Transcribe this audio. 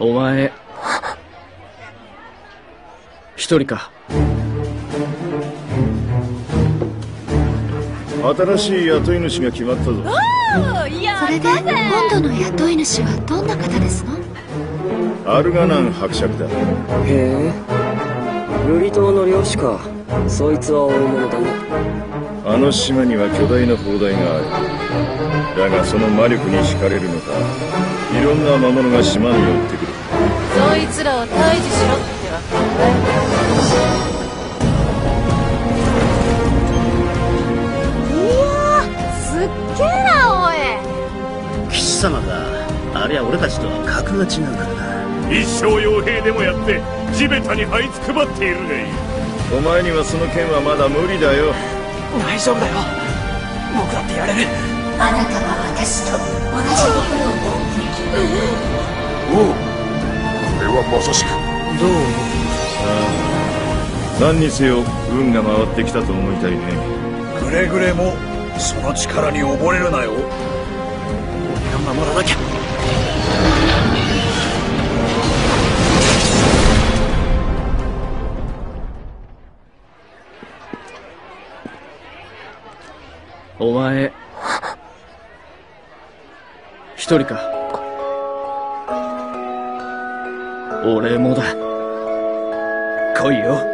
お前一人か。 新しい雇い主が決まったぞ。 それで今度の雇い主はどんな方ですの？ アルガナン伯爵だ。 へえ、ルリ島の漁師か。そいつは大物だな。 あの島には巨大な砲台がある。だがその魔力に惹かれるのか、いろんな魔物が島に寄ってくる。 そいつらを退治しろってわけね。 すっげえな、おい。 騎士様がありゃ俺たちとは格が違うからな。 一生傭兵でもやって地べたに這いつくばっているね。 お前にはその剣はまだ無理だよ。 大丈夫だよ、僕だってやれる。 あなたは私と同じところを持っている。 おう、これはまさしく。 どう思ああ、何にせよ運が回ってきたと思いたいね。 くれぐれもその力に溺れるなよ。俺が守らなきゃ。 お前一人か。俺もだ。来いよ。